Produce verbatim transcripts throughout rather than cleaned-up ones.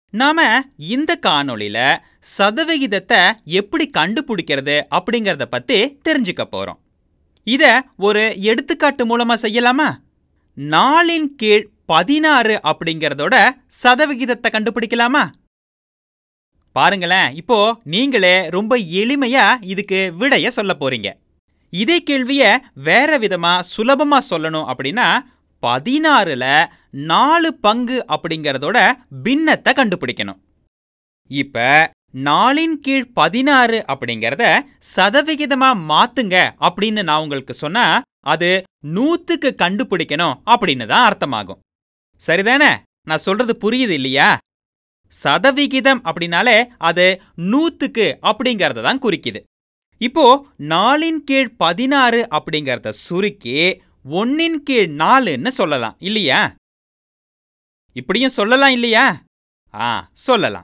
நாம இந்த காணொளியில சதவிகிதத்தை எப்படி கண்டுபிடிக்கிறது அப்படிங்கறத பத்தி தெரிஞ்சுக்க போறோம். இத ஒரு எடுத்துக்காட்டு மூலமா செய்யலாமா? நாலின் கீழ் பதினாறு அப்படிங்கறதோட சதவிகிதத்தை கண்டுபிடிக்கலாமா? பாருங்களேன், இப்போ நீங்களே ரொம்ப எளிமையா இதுக்கு விடைய சொல்ல போறீங்க. இதே கேள்விய வேற விதமா சுலபமா சொல்லணும் அப்படின்னா பதினாறுல நாலு பங்கு அப்படிங்கறதோட பின்னத்தை கண்டுபிடிக்கணும். இப்ப நாலின் கீழ் பதினாறு அப்படிங்கறத சதவிகிதமா மாத்துங்க அப்படின்னு நான் உங்களுக்கு சொன்னா அது நூத்துக்கு கண்டுபிடிக்கணும் அப்படின்னு தான் அர்த்தமாகும். சரிதானே? நான் சொல்றது புரியுது இல்லையா? சதவிகிதம் அப்படின்னாலே அது நூத்துக்கு அப்படிங்கறத தான் குறிக்குது. இப்போ நாலின் கீழ் பதினாறு அப்படிங்கறத சுருக்கி ஒன்னின் கீழ் நாலுன்னு சொல்லலாம் இல்லையா? இப்படியும் சொல்லலாம் இல்லையா? ஆ, சொல்லலாம்.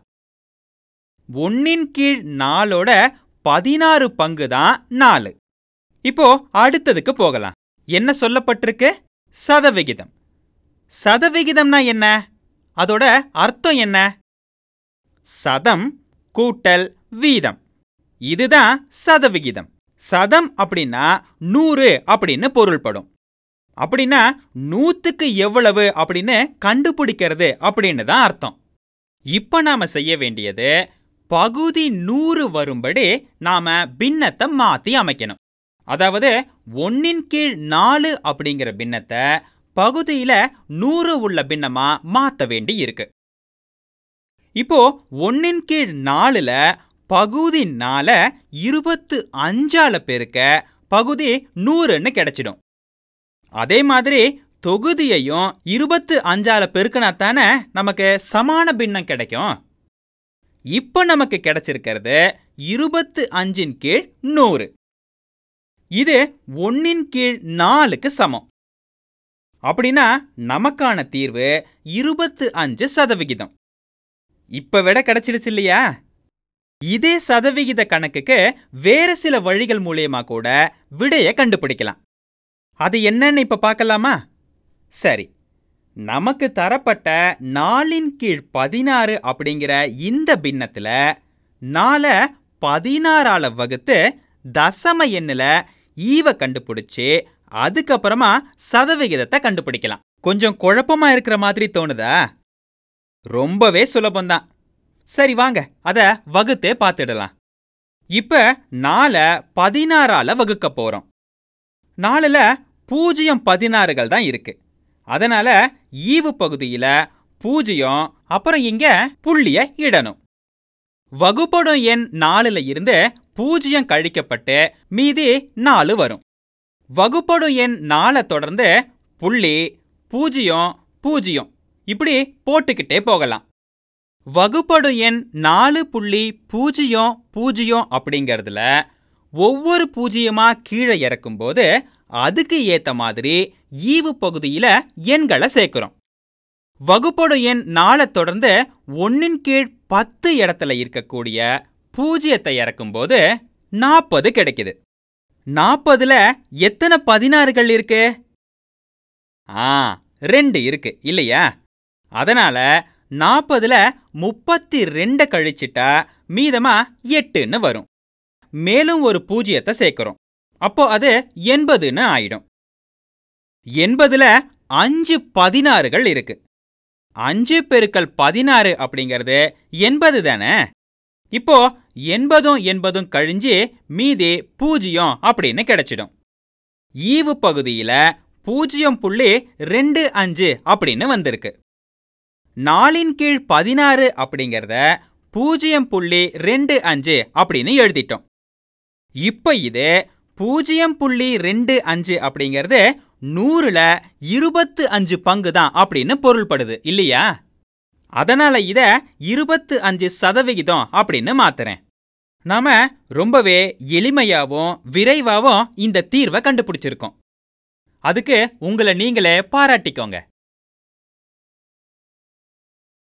ஒன்னின் கீழ் நாலோட பதினாறு பங்கு தான் நாலு. இப்போ அடுத்ததுக்கு போகலாம். என்ன சொல்லப்பட்டிருக்கு? சதவிகிதம். சதவிகிதம்னா என்ன? அதோட அர்த்தம் என்ன? சதம் கூட்டல் வீதம். இதுதான் சதவிகிதம். சதம் அப்படின்னா நூறு அப்படின்னு பொருள்படும். அப்படின்னா நூத்துக்கு எவ்வளவு அப்படின்னு கண்டுபிடிக்கிறது அப்படின்னு தான் அர்த்தம். இப்ப நாம செய்ய வேண்டியது பகுதி நூறு வரும்படி நாம பின்னத்தை மாத்தி அமைக்கணும். அதாவது ஒன்னின் கீழ் நாலு அப்படிங்கிற பின்னத்தை பகுதியில நூறு உள்ள பின்னமா மாத்த வேண்டி இருக்கு. இப்போ ஒன்னின் கீழ் நாலுல பகுதி நால இருபத்து அஞ்சால பெருக்க பகுதி நூறுன்னு கிடைச்சிடும். அதே மாதிரி தொகுதியையும் இருபத்து அஞ்சால பெருக்கினாத்தானே நமக்கு சமான பின்னம் கிடைக்கும். இப்ப நமக்கு கிடைச்சிருக்கிறது இருபத்து அஞ்சின் கீழ் நூறு. இது ஒன்னின் கீழ் நாலுக்கு சமம். அப்படின்னா நமக்கான தீர்வு இருபத்து அஞ்சு சதவிகிதம். இப்ப விட கிடைச்சிடுச்சு இல்லையா? இதே சதவிகித கணக்குக்கு வேற சில வழிகள் மூலியமா கூட விடைய கண்டுபிடிக்கலாம். அது என்னன்னு இப்ப பார்க்கலாமா? சரி, நமக்கு தரப்பட்ட நாலின் கீழ் பதினாறு அப்படிங்கிற இந்த பின்னத்துல நால பதினாறால வகுத்து தசம எண்ணுல ஈவ கண்டுபிடிச்சு அதுக்கப்புறமா சதவிகிதத்தை கண்டுபிடிக்கலாம். கொஞ்சம் குழப்பமா இருக்கிற மாதிரி தோணுதா? ரொம்பவே சுலபம்தான். சரி வாங்க, அத வகுத்தே பார்த்துடலாம். இப்ப நால பதினாறால வகுக்க போறோம். நாலுல பூஜ்ஜியம் பதினாறுகள் தான் இருக்கு. அதனால ஈவு பகுதியில பூஜ்ஜியம் அப்புறம் இங்க புள்ளிய இடணும். வகுப்படும் எண் நாலுல இருந்து பூஜ்ஜியம் கழிக்கப்பட்டு மீதி நாலு வரும். வகுப்படும் எண் நாலை தொடர்ந்து புள்ளி பூஜ்ஜியம் பூஜ்ஜியம் இப்படி போட்டுக்கிட்டே போகலாம். வகுப்படும் எண் நாலு புள்ளி பூஜ்ஜியம் பூஜ்ஜியம் அப்படிங்கிறதுல ஒவ்வொரு பூஜ்ஜியமா கீழே இறக்கும் போது அதுக்கு ஏத்த மாதிரி ஈவு பகுதியில எண்களை சேர்க்கிறோம். வகுப்படும் எண் நாலை தொடர்ந்து ஒன்னின் கீழ் பத்து இடத்துல இருக்கக்கூடிய பூஜ்ஜியத்தை இறக்கும் போது நாற்பது கிடைக்குது. நாற்பதுல எத்தனை பதினாறுகள் இருக்கு? ஆ, ரெண்டு இருக்கு இல்லையா? அதனால நாற்பதுல முப்பத்தி ரெண்டு கழிச்சிட்டா மீதமா எட்டுன்னு வரும். மேலும் ஒரு பூஜ்ஜியத்தை சேர்க்கிறோம். அப்போ அது எண்பதுன்னு ஆயிடும். எண்பதுல அஞ்சு பதினாறுகள் இருக்கு. அஞ்சு பெருக்கல் பதினாறு அப்படிங்கிறது எண்பது தானே? இப்போ எண்பதும் எண்பதும் கழிஞ்சு மீதி பூஜ்ஜியம் அப்படின்னு கிடைச்சிடும். ஈவு பகுதியில பூஜ்ஜியம் புள்ளி ரெண்டு அஞ்சு அப்படின்னு வந்திருக்கு. நாலின் கீழ் பதினாறு அப்படிங்கிறத பூஜ்ஜியம் புள்ளி ரெண்டு அஞ்சு அப்படின்னு எழுதிட்டோம். இப்ப இது பூஜ்ஜியம் புள்ளி ரெண்டு அஞ்சு அப்படிங்கிறது நூறுல இருபத்து அஞ்சு பங்கு தான் அப்படின்னு பொருள்படுது இல்லையா? அதனால இத இருபத்து அஞ்சு சதவிகிதம் அப்படின்னு மாத்துறேன். நாம ரொம்பவே எளிமையாவும் விரைவாவும் இந்த தீர்வை கண்டுபிடிச்சிருக்கோம். அதுக்கு உங்களை நீங்களே பாராட்டிக்கோங்க.